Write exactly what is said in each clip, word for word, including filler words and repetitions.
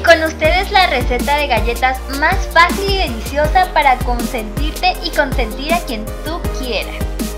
con ustedes la receta de galletas más fácil y deliciosa para consentirte y consentir a quien tú quieras.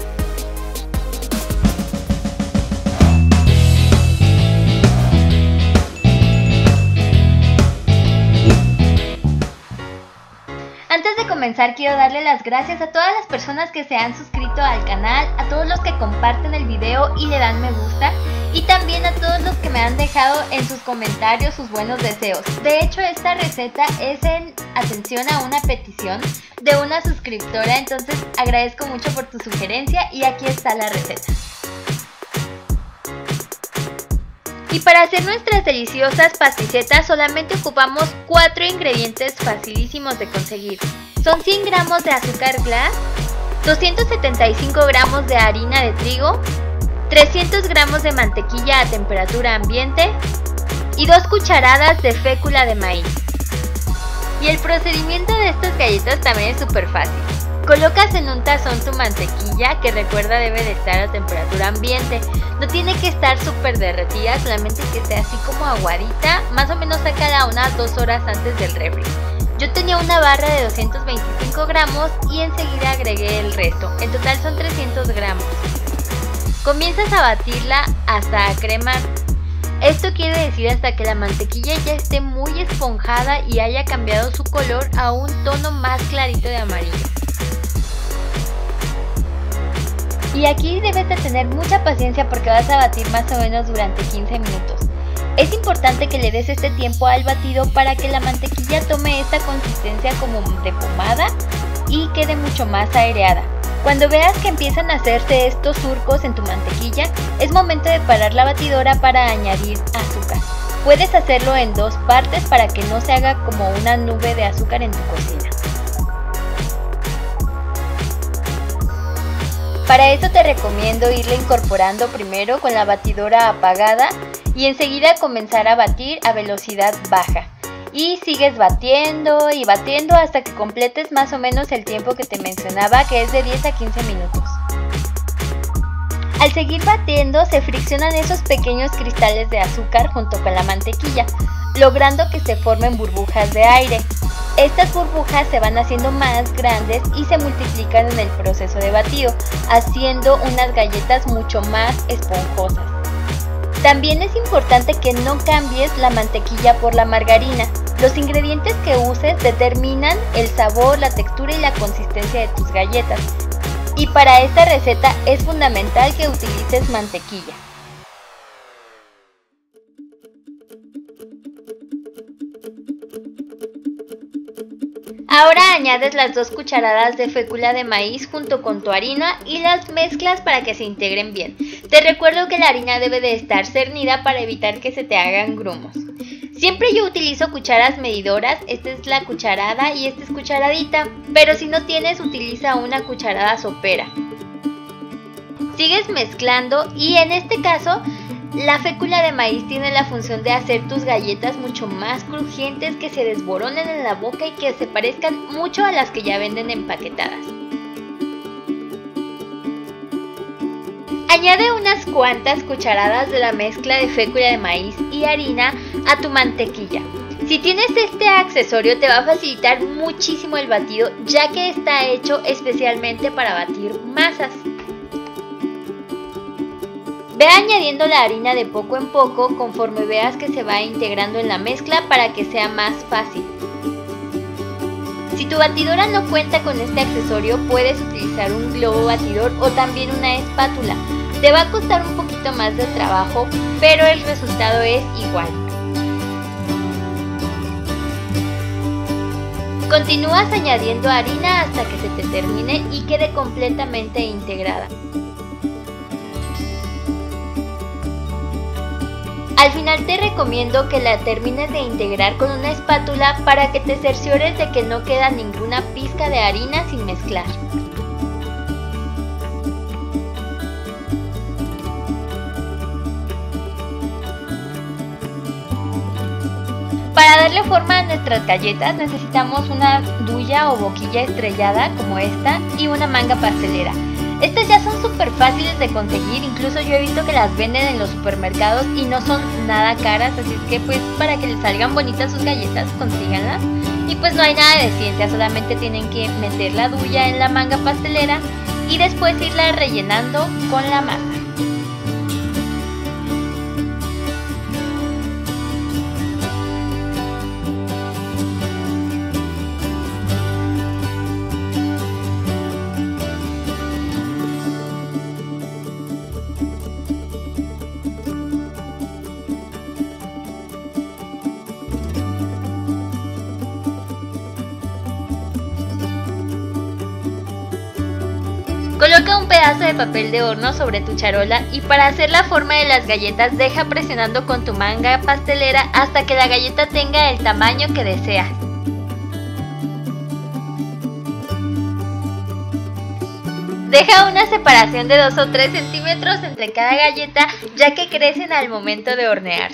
Antes de comenzar, quiero darle las gracias a todas las personas que se han suscrito al canal, a todos los que comparten el video y le dan me gusta, y también a todos los que me han dejado en sus comentarios sus buenos deseos. De hecho, esta receta es en atención a una petición de una suscriptora, entonces agradezco mucho por tu sugerencia y aquí está la receta. Y para hacer nuestras deliciosas pasticetas solamente ocupamos cuatro ingredientes facilísimos de conseguir. Son cien gramos de azúcar glass, doscientos setenta y cinco gramos de harina de trigo, trescientos gramos de mantequilla a temperatura ambiente y dos cucharadas de fécula de maíz. Y el procedimiento de estas galletas también es súper fácil. Colocas en un tazón tu mantequilla, que recuerda debe de estar a temperatura ambiente. No tiene que estar súper derretida, solamente que esté así como aguadita. Más o menos sácala unas dos horas antes del refri. Yo tenía una barra de doscientos veinticinco gramos y enseguida agregué el resto. En total son trescientos gramos. Comienzas a batirla hasta cremar. Esto quiere decir hasta que la mantequilla ya esté muy esponjada y haya cambiado su color a un tono más clarito de amarillo. Y aquí debes de tener mucha paciencia porque vas a batir más o menos durante quince minutos. Es importante que le des este tiempo al batido para que la mantequilla tome esta consistencia como de pomada y quede mucho más aireada. Cuando veas que empiezan a hacerse estos surcos en tu mantequilla, es momento de parar la batidora para añadir azúcar. Puedes hacerlo en dos partes para que no se haga como una nube de azúcar en tu cocina. Para eso te recomiendo irle incorporando primero con la batidora apagada y enseguida comenzar a batir a velocidad baja. Y sigues batiendo y batiendo hasta que completes más o menos el tiempo que te mencionaba, que es de diez a quince minutos. Al seguir batiendo se friccionan esos pequeños cristales de azúcar junto con la mantequilla, logrando que se formen burbujas de aire. Estas burbujas se van haciendo más grandes y se multiplican en el proceso de batido, haciendo unas galletas mucho más esponjosas. También es importante que no cambies la mantequilla por la margarina. Los ingredientes que uses determinan el sabor, la textura y la consistencia de tus galletas. Y para esta receta es fundamental que utilices mantequilla. Ahora añades las dos cucharadas de fécula de maíz junto con tu harina y las mezclas para que se integren bien. Te recuerdo que la harina debe de estar cernida para evitar que se te hagan grumos. Siempre yo utilizo cucharas medidoras, esta es la cucharada y esta es cucharadita, pero si no tienes utiliza una cucharada sopera. Sigues mezclando y en este caso la fécula de maíz tiene la función de hacer tus galletas mucho más crujientes, que se desboronen en la boca y que se parezcan mucho a las que ya venden empaquetadas. Añade unas cuantas cucharadas de la mezcla de fécula de maíz y harina a tu mantequilla. Si tienes este accesorio te va a facilitar muchísimo el batido, ya que está hecho especialmente para batir masas. Ve añadiendo la harina de poco en poco conforme veas que se va integrando en la mezcla para que sea más fácil. Si tu batidora no cuenta con este accesorio, puedes utilizar un globo batidor o también una espátula. Te va a costar un poquito más de trabajo, pero el resultado es igual. Continúas añadiendo harina hasta que se te termine y quede completamente integrada. Al final te recomiendo que la termines de integrar con una espátula para que te cerciores de que no queda ninguna pizca de harina sin mezclar. Para darle forma a nuestras galletas necesitamos una duya o boquilla estrellada como esta y una manga pastelera. Estas ya son súper fáciles de conseguir, incluso yo he visto que las venden en los supermercados y no son nada caras, así es que pues para que les salgan bonitas sus galletas, consíganlas. Y pues no hay nada de ciencia, solamente tienen que meter la duya en la manga pastelera y después irla rellenando con la masa. Coloca un pedazo de papel de horno sobre tu charola y para hacer la forma de las galletas deja presionando con tu manga pastelera hasta que la galleta tenga el tamaño que deseas. Deja una separación de dos o tres centímetros entre cada galleta, ya que crecen al momento de hornear.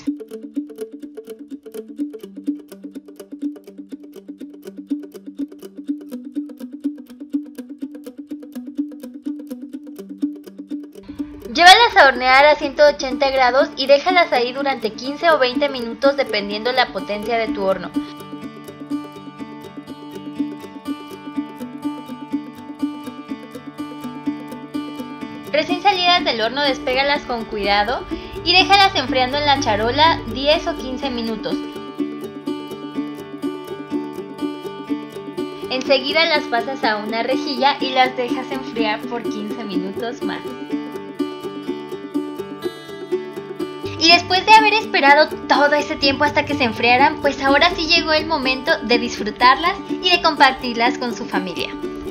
Llévalas a hornear a ciento ochenta grados y déjalas ahí durante quince o veinte minutos dependiendo la potencia de tu horno. Recién salidas del horno, despégalas con cuidado y déjalas enfriando en la charola diez o quince minutos. Enseguida las pasas a una rejilla y las dejas enfriar por quince minutos más. Y después de haber esperado todo ese tiempo hasta que se enfriaran, pues ahora sí llegó el momento de disfrutarlas y de compartirlas con su familia.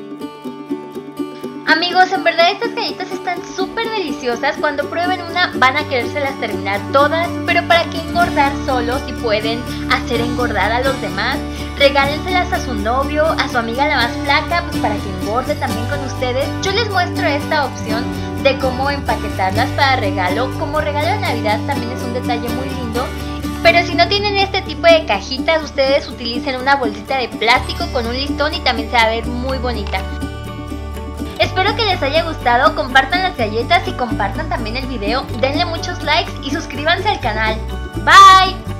Amigos, en verdad estas galletas están súper deliciosas. Cuando prueben una van a querérselas terminar todas, pero para qué engordar solos si pueden hacer engordar a los demás. Regálenselas a su novio, a su amiga la más flaca, pues para que engorde también con ustedes. Yo les muestro esta opción de cómo empaquetarlas para regalo. Como regalo de Navidad también es un detalle muy lindo. Pero si no tienen este tipo de cajitas, ustedes utilicen una bolsita de plástico con un listón y también se va a ver muy bonita. Espero que les haya gustado, compartan las galletas y compartan también el video, denle muchos likes y suscríbanse al canal. Bye.